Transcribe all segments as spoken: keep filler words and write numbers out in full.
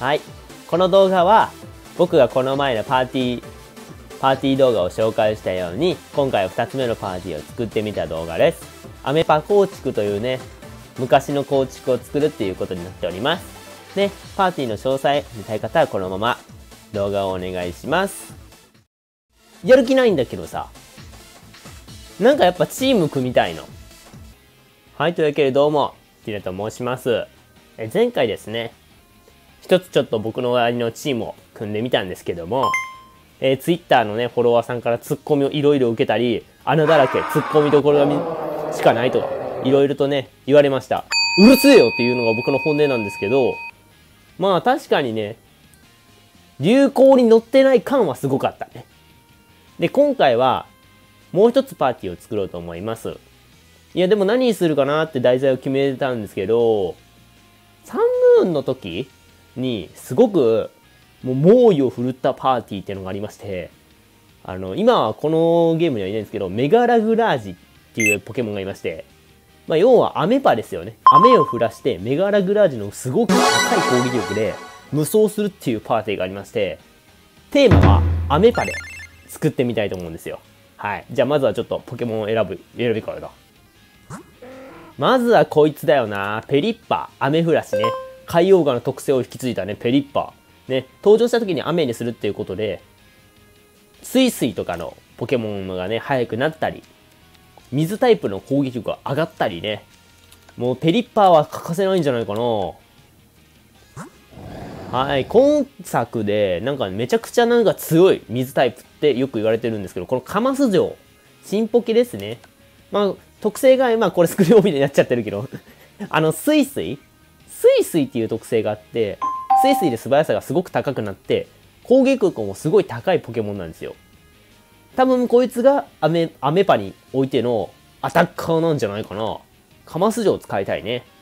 はい。この動画は、僕がこの前のパーティー、パーティー動画を紹介したように、今回はふたつめのパーティーを作ってみた動画です。アメパ構築というね、昔の構築を作るっていうことになっております。で、パーティーの詳細見たい方はこのまま動画をお願いします。やる気ないんだけどさ、なんかやっぱチーム組みたいの。はい、というわけでどうも、ティネと申します。え前回ですね、一つちょっと僕の周りのチームを組んでみたんですけども、えー、Twitter のね、フォロワーさんからツッコミをいろいろ受けたり、穴だらけ、ツッコミどころがしかないとか、いろいろとね、言われました。うるせえよっていうのが僕の本音なんですけど、まあ確かにね、流行に乗ってない感はすごかったね。で、今回は、もう一つパーティーを作ろうと思います。いや、でも何にするかなって題材を決めたんですけど、サンムーンの時に、すごく、もう猛威を振るったパーティーっていうのがありまして、あの、今はこのゲームにはいないんですけど、メガラグラージっていうポケモンがいまして、まあ、要はアメパですよね。雨を降らして、メガラグラージのすごく高い攻撃力で、無双するっていうパーティーがありまして、テーマはアメパで作ってみたいと思うんですよ。はい。じゃあまずはちょっとポケモンを選ぶ、選びからだ。まずはこいつだよな。ペリッパー。雨降らしね。海洋画の特性を引き継いだね、ペリッパー。ね。登場した時に雨にするっていうことで、スイスイとかのポケモンがね、速くなったり、水タイプの攻撃力が上がったりね。もうペリッパーは欠かせないんじゃないかな。はい。今作で、なんかめちゃくちゃなんか強い水タイプってよく言われてるんですけど、このカマス城。新ポケですね。まあ、特性が、まあこれスクリーン帯になっちゃってるけど、あの、スイスイスイスイっていう特性があって、スイスイで素早さがすごく高くなって、攻撃力もすごい高いポケモンなんですよ。多分こいつがアメ、アメパにおいてのアタッカーなんじゃないかな。カマス城を使いたいね。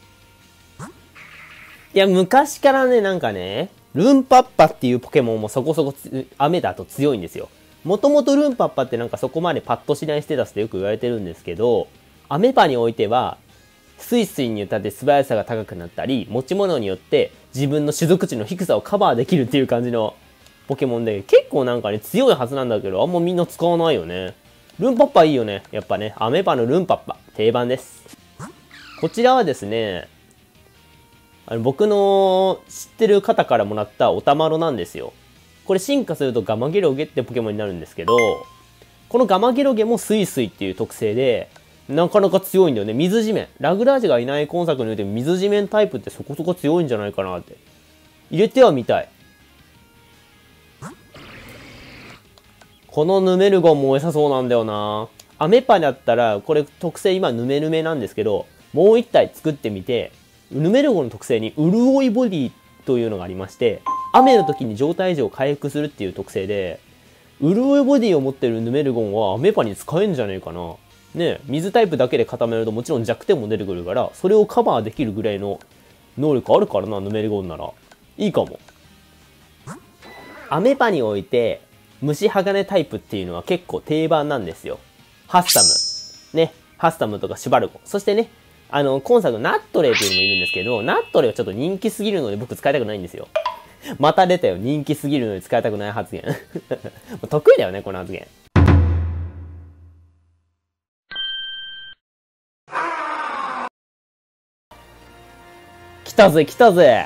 いや、昔からね、なんかね、ルンパッパっていうポケモンもそこそこ雨だと強いんですよ。もともとルンパッパってなんかそこまでパッとしないステータスってよく言われてるんですけど、アメパにおいては、スイスイによって素早さが高くなったり、持ち物によって自分の種族値の低さをカバーできるっていう感じのポケモンで、結構なんかね、強いはずなんだけど、あんまみんな使わないよね。ルンパッパいいよね。やっぱね、アメパのルンパッパ、定番です。こちらはですね、あの僕の知ってる方からもらったオタマロなんですよ。これ進化するとガマゲロゲってポケモンになるんですけど、このガマゲロゲもスイスイっていう特性で、なかなか強いんだよね。水地面。ラグラージがいない今作において水地面タイプってそこそこ強いんじゃないかなって。入れてはみたい。このヌメルゴンも良さそうなんだよな。アメパだったら、これ特性今ヌメヌメなんですけど、もう一体作ってみて、ヌメルゴンの特性に潤いボディというのがありまして、雨の時に状態維持を回復するっていう特性で、潤いボディを持ってるヌメルゴンはアメパに使えんじゃねえかな。ね、水タイプだけで固めるともちろん弱点も出てくるから、それをカバーできるぐらいの能力あるからな、ヌメルゴンなら。いいかも。アメパにおいて、虫鋼タイプっていうのは結構定番なんですよ。ハッサム。ね。ハッサムとかシュバルゴ。そしてね、あの、今作のナットレイっていうのもいるんですけど、ナットレイはちょっと人気すぎるので僕使いたくないんですよ。また出たよ。人気すぎるのに使いたくない発言。得意だよね、この発言。来たぜ、来たぜ。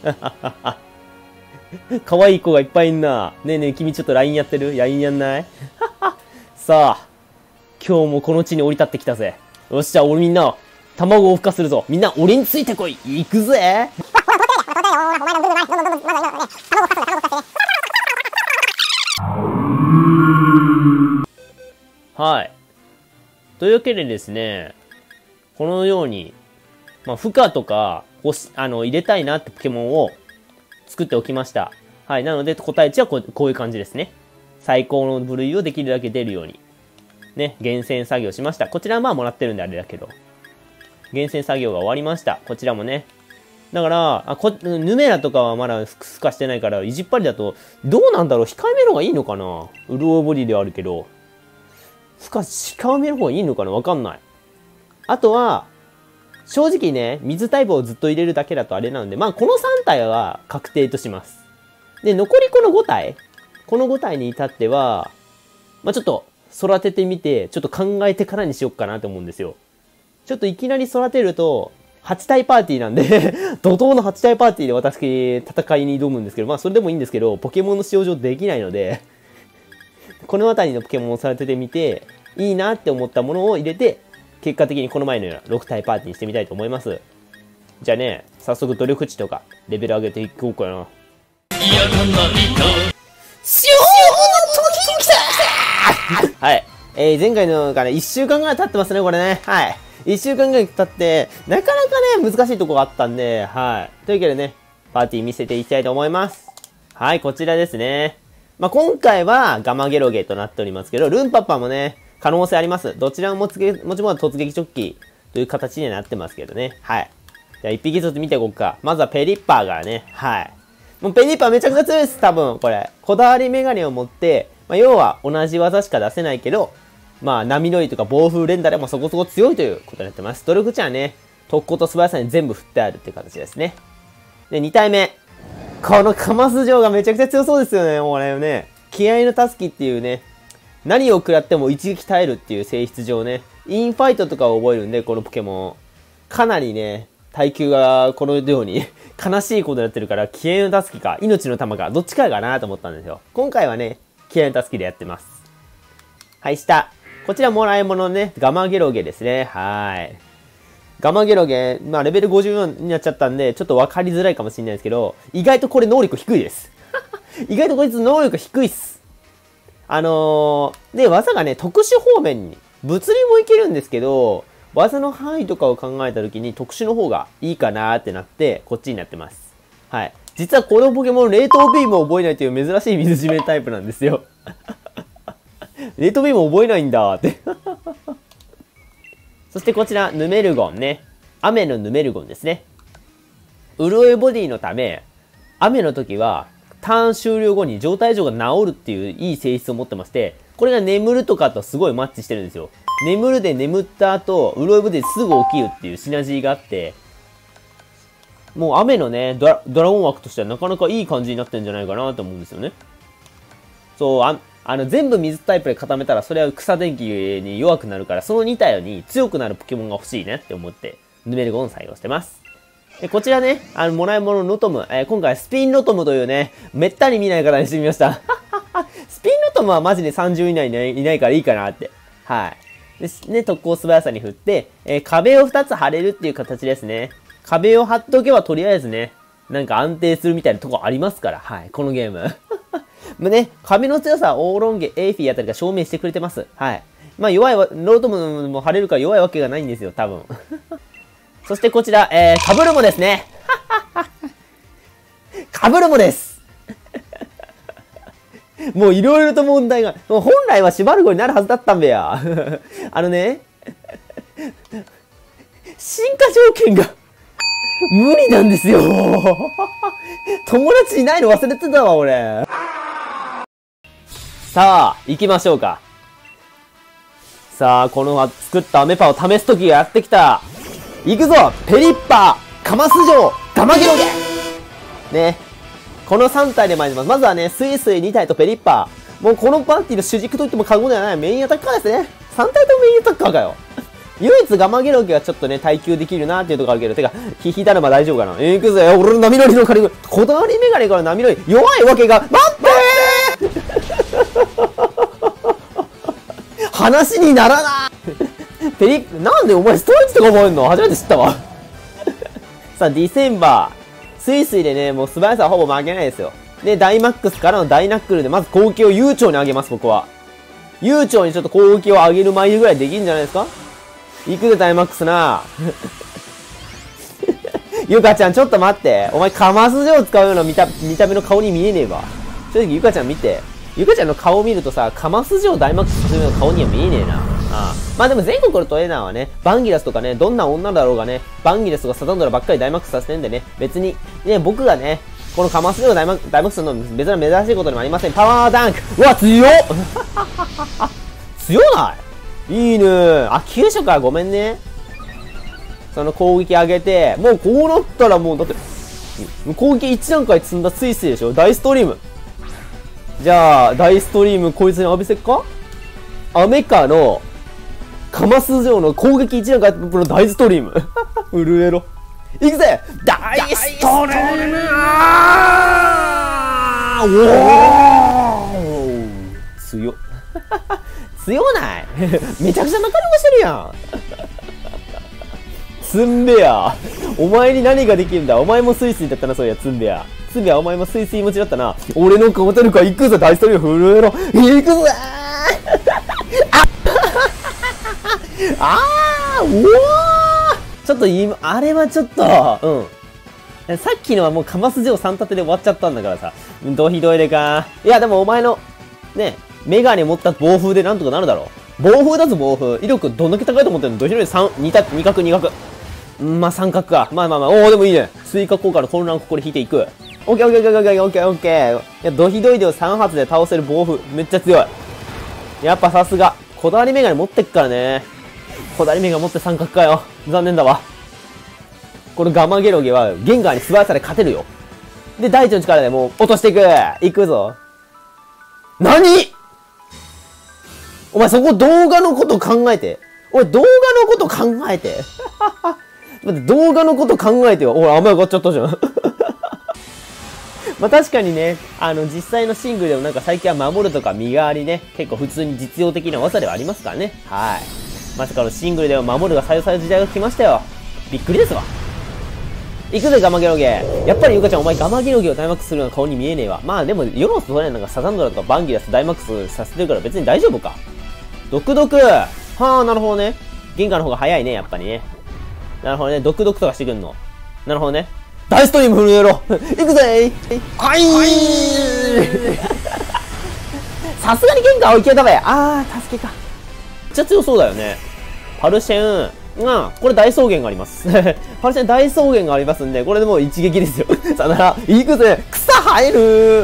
可愛い子がいっぱいいんな。ねえねえ、君ちょっと ライン やってる？ ライン やんないさあ、今日もこの地に降り立ってきたぜ。よっしゃ、俺みんな、卵を孵化するぞ。みんな、俺についてこい。行くぜ。はい。というわけでですね、このように、まあ、孵化とか、あの、入れたいなってポケモンを作っておきました。はい。なので、個体値はこう、こういう感じですね。最高の部類をできるだけ出るように。ね、厳選作業しました。こちらはまあもらってるんであれだけど。厳選作業が終わりました。こちらもね。だから、あこヌメラとかはまだ孵化してないから、意地っ張りだと、どうなんだろう、控えめの方がいいのかな。潤いボディではあるけど。孵化、控えめの方がいいのかな、わかんない。あとは、正直ね、水タイプをずっと入れるだけだとあれなんで、まあこのさん体は確定とします。で、残りこのご体、このご体に至っては、まあ、ちょっと育ててみて、ちょっと考えてからにしよっかなと思うんですよ。ちょっといきなり育てると、はち体パーティーなんで、怒涛のはち体パーティーで私、戦いに挑むんですけど、まあそれでもいいんですけど、ポケモンの使用上できないので、この辺りのポケモンを育ててみて、いいなって思ったものを入れて、結果的にこの前のようなろく体パーティーにしてみたいと思います。じゃあね、早速努力値とか、レベル上げていこうかな。いや、勝負の時に来たはい。えー、前回のからいっしゅうかんぐらい経ってますね、これね。はい。いっしゅうかんぐらい経って、なかなかね、難しいとこがあったんで、はい。というわけでね、パーティー見せていきたいと思います。はい、こちらですね。まあ、今回はガマゲロゲとなっておりますけど、ルンパッパもね、可能性あります。どちらも持ち持ち物突撃チョッキという形にはなってますけどね。はい。じゃあ一匹ずつ見ていこうか。まずはペリッパーがね、はい。もうペリッパーめちゃくちゃ強いです、多分、これ。こだわりメガネを持って、まあ、要は同じ技しか出せないけど、まあ、波乗りとか暴風連打でもそこそこ強いということになってます。努力値はね、特攻と素早さに全部振ってあるっていう形ですね。で、に体目。このカマス城がめちゃくちゃ強そうですよね、もうね。気合のたすきっていうね、何を食らっても一撃耐えるっていう性質上ね、インファイトとかを覚えるんで、このポケモン。かなりね、耐久がこのように悲しいことになってるから、気合のたすきか、命の玉か、どっちかかなと思ったんですよ。今回はね、気合のたすきでやってます。はい、下。こちらもらい物ね、ガマゲロゲですね。はい。ガマゲロゲ、まあレベルごじゅうよんになっちゃったんで、ちょっとわかりづらいかもしれないですけど、意外とこれ能力低いです。意外とこいつ能力低いっす。あのー、で、技がね、特殊方面に、物理もいけるんですけど、技の範囲とかを考えたときに特殊の方がいいかなーってなって、こっちになってます。はい。実はこのポケモン、冷凍ビームを覚えないという珍しい水締めタイプなんですよ。冷凍ビーム覚えないんだーってそしてこちら、ヌメルゴンね。雨のヌメルゴンですね。潤いボディのため、雨の時は、ターン終了後に状態異常が治るっていういい性質を持ってまして、これが眠るとかとすごいマッチしてるんですよ。眠るで眠った後、潤いボディですぐ起きるっていうシナジーがあって、もう雨のね、ドラ、ドラゴン枠としてはなかなかいい感じになってるんじゃないかなと思うんですよね。そう、あ、あの、全部水タイプで固めたら、それは草電気に弱くなるから、その似たように強くなるポケモンが欲しいねって思って、ヌメルゴンを採用してます。で、こちらね、あの、もらい物のノトム、えー、今回スピンノトムというね、めったに見ない方にしてみました。スピンノトムはマジでさんじゅう以内に、ね、いないからいいかなって。はい。で、ね、特攻素早さに振って、えー、壁をふたつ張れるっていう形ですね。壁を張っとけばとりあえずね、なんか安定するみたいなとこありますから、はい、このゲーム。もうね、壁の強さはオーロンゲ、エイフィーあたりが証明してくれてます。はい。まあ弱いわ、ロートムも張れるから弱いわけがないんですよ、多分。そしてこちら、えー、カブルモですね。カブルモですもういろいろと問題が、本来はシバルゴになるはずだったんべや。あのね、進化条件が無理なんですよ。友達いないの忘れてたわ、俺。さあ、行きましょうか。さあ、この作ったアメパを試す時がやってきた。行くぞペリッパーカマス城ガマゲロゲね。このさん体で参ります。まずはね、スイスイに体とペリッパー。もうこのパーティーの主軸といっても過言ではないメインアタッカーですね。さん体ともメインアタッカーかよ。唯一ガマゲロゲがちょっとね、耐久できるなーっていうところあるけど、てか、ヒヒだるま大丈夫かな。えー、行くぜ。俺の波乗りの仮に、こだわりメガネから波乗り、弱いわけが、待ってー話にならないペリッ、なんでお前ストレッチとか覚えんの初めて知ったわ。さあ、ディセンバー。スイスイでね、もう素早さはほぼ負けないですよ。で、ダイマックスからのダイナックルで、まず攻撃を悠長に上げます、僕は。悠長にちょっと攻撃を上げる前ぐらいできるんじゃないですか。行くぜ、ダイマックスな。ゆかちゃん、ちょっと待って。お前、カマス城を使うような見た、見た目の顔に見えねえわ。正直、ゆかちゃん見て。ゆかちゃんの顔を見るとさ、カマス城ダイマックスするような顔には見えねえな。ああ。まあでも全国のトレーナーはね、バンギラスとかね、どんな女だろうがね、バンギラスとかサタンドラばっかりダイマックスさせてんでね、別に、ね、僕がね、このカマス城ダイマックス、ダイマックスするの別に珍しいことでもありません。パワーダンクうわ、強っ強ないいいねあ、きゅう色か、ごめんね。その攻撃上げて、もうこうなったらもう、だって、 攻撃いち段階積んだスイスイでしょ。大ストリーム。じゃあ、大ストリームこいつに浴びせっか。アメカの、カマス城の攻撃いち段階の大ストリーム。震えろ。いくぜ大ストリームあーおー強っ。強ないめちゃくちゃ中身もしてるやん。ツンベア。お前に何ができるんだ。お前もスイスイだったな、そういや、ツンベア。ツンベア、お前もスイスイ持ちだったな。俺の顔てるか、行くぞ、大ストリーム震えろ。行くぞああーうわーちょっと今、あれはちょっと、うん。さっきのはもうカマス城さん立てで終わっちゃったんだからさ。どひどいでか。いや、でもお前の、ね、メガネ持った暴風でなんとかなるだろう。暴風だぞ、暴風。威力どんだけ高いと思ってんの。どひどいさん、に角、に角、に角。んまあ、三角か。まあまあまあ、おー、でもいいね。追加効果の混乱ここで引いていく。オッケーオッケーオッケーオッケーオッケーオッケー。いや、ドヒドイでをさん発で倒せる暴風。めっちゃ強い。やっぱさすが。こだわりメガネ持ってっからね。こだわりメガネ持って三角かよ。残念だわ。このガマゲロゲは、ゲンガーに素早さで勝てるよ。で、大地の力でもう落としていく。いくぞ。何お前そこ動画のこと考えて。おい、動画のこと考えて。待って、動画のこと考えてよ。おい、雨上がっちゃったじゃん。まあ確かにね、あの、実際のシングルでもなんか最近は守るとか身代わりね、結構普通に実用的な技ではありますからね。はい。まさかのシングルでは守るが採用される時代が来ましたよ。びっくりですわ。行くぜ、ガマゲロゲ。やっぱりゆかちゃん、お前ガマゲロゲをダイマックスするような顔に見えねえわ。まあでも、世のトレーなんかサザンドラとかバンギラスダイマックスさせてるから別に大丈夫か。毒毒。はあ、なるほどね。玄関の方が早いね、やっぱりね。なるほどね。毒毒とかしてくんの。なるほどね。大ストリーム震えろ。行くぜー。はいーさすがに玄関をいけたべ。あー、助けか。めっちゃ強そうだよね。パルシェン。が、これ大草原があります。パルシェン大草原がありますんで、これでもう一撃ですよ。さよなら。行くぜ。草生えるー。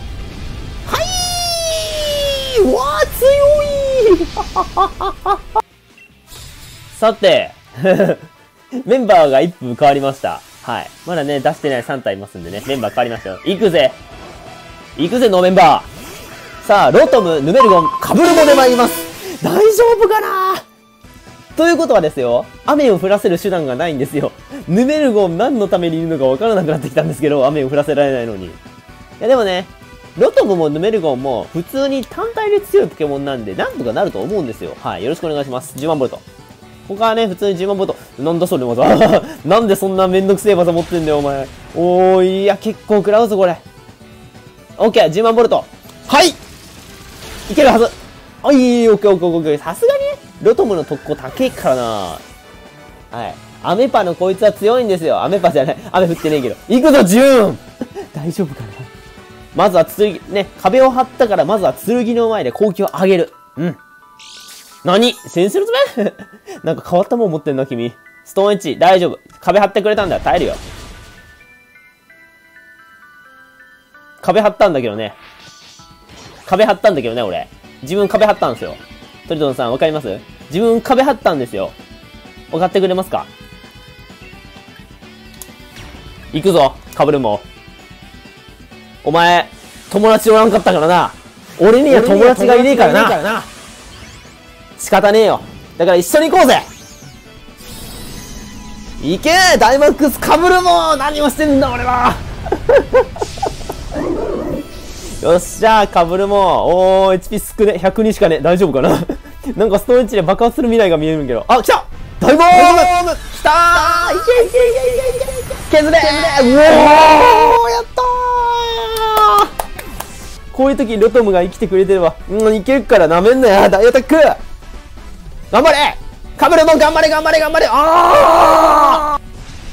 はいー。うわー、強いー。さて、メンバーがいっぷん変わりました。はい。まだね、出してないさん体いますんでね、メンバー変わりましたよ。行くぜ。行くぜ、ノーメンバー。さあ、ロトム、ヌメルゴン、カブルモで参ります。大丈夫かなということはですよ、雨を降らせる手段がないんですよ。ヌメルゴン何のためにいるのかわからなくなってきたんですけど、雨を降らせられないのに。いやでもね、ロトムもヌメルゴンも普通に単体で強いポケモンなんで、なんとかなると思うんですよ。はい。よろしくお願いします。じゅうまんボルト。他はね、普通にじゅうまんボルト。なんだそれ技なんでそんなめんどくせえ技持ってんだよ、お前。おーい、いや、結構食らうぞ、これ。オッケー、じゅうまんボルト。はいいけるはず。あ、いい、オッケーオッケーオッケー。さすがにね、ロトムの特攻高えからな。はい。アメパのこいつは強いんですよ。アメパじゃない。雨降ってねえけど。行くぞ、ジューン大丈夫かな。まずは剣、ね、壁を張ったから、まずは剣の前で攻撃を上げる。うん。何先生の爪なんか変わったもん持ってんな、君。ストーンエッジ、大丈夫。壁張ってくれたんだ。耐えるよ。壁張ったんだけどね。壁張ったんだけどね、俺。自分壁張ったんですよ。トリトンさん、わかります？自分壁張ったんですよ。わかってくれますか？行くぞ、かぶるも。お前、友達おらんかったからな。俺には友達がいねえからな。仕方ねえよ。だから一緒に行こうぜ。行けーダイマックスかぶるも何をしてんだ俺はよっしゃーかぶるもおー エイチピー 少ねひゃくにしかね大丈夫かななんかストレッチで爆発する未来が見えるんけどあ来た大ボーム来たーいけいけいけいけいけ削れ削れうおーやったーこういう時ロトムが生きてくれてればうんいけるからなめんなや大アタック頑張れかぶるも頑張れ頑張れ頑張れあー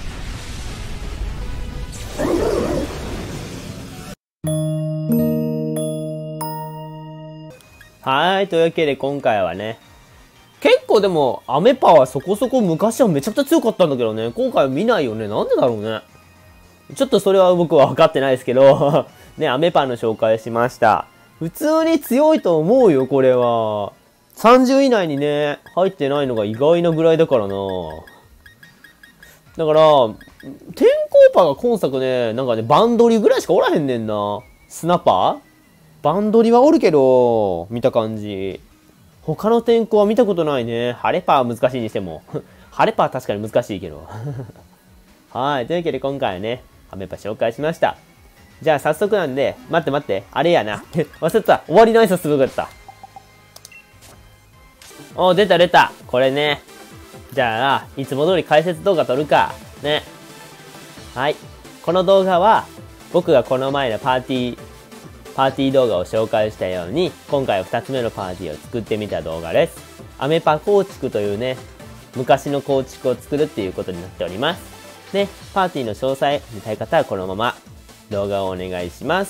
はい。というわけで今回はね、結構でも、アメパはそこそこ昔はめちゃくちゃ強かったんだけどね、今回は見ないよね。なんでだろうね。ちょっとそれは僕は分かってないですけど、ね、アメパの紹介しました。普通に強いと思うよ、これは。さんじゅう以内にね、入ってないのが意外なぐらいだからな。だから、転ーパーが今作ね、なんかね、バンドリぐらいしかおらへんねんな。スナッパーバンドリはおるけど、見た感じ。他の天候は見たことないね。ハレパーは難しいにしても。ハレパーは確かに難しいけど。はい。というわけで今回はね、アメパ紹介しました。じゃあ早速なんで、待って待って、あれやな。忘れてた。終わりの挨拶するかった。おー、出た出た。これね。じゃあ、いつも通り解説動画撮るか。ね。はい。この動画は、僕がこの前のパーティー、パーティー動画を紹介したように、今回はふたつめのパーティーを作ってみた動画です。アメパ構築というね、昔の構築を作るっていうことになっております。で、パーティーの詳細見たい方はこのまま動画をお願いします。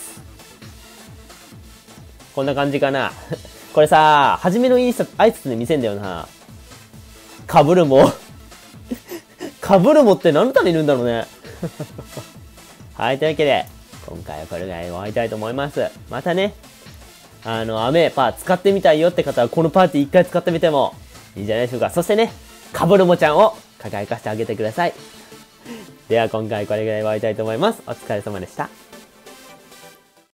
こんな感じかな。これさ、初めのインスタ挨拶で見せんだよな。かぶるも。かぶるもって何のためにいるんだろうね。はい、というわけで、今回はこれぐらいで終わりたいと思います。またね、あの、アメーパー使ってみたいよって方は、このパーティー一回使ってみてもいいんじゃないでしょうか。そしてね、かぶるもちゃんを輝かしてあげてください。では今回これぐらいで終わりたいと思います。お疲れ様でした。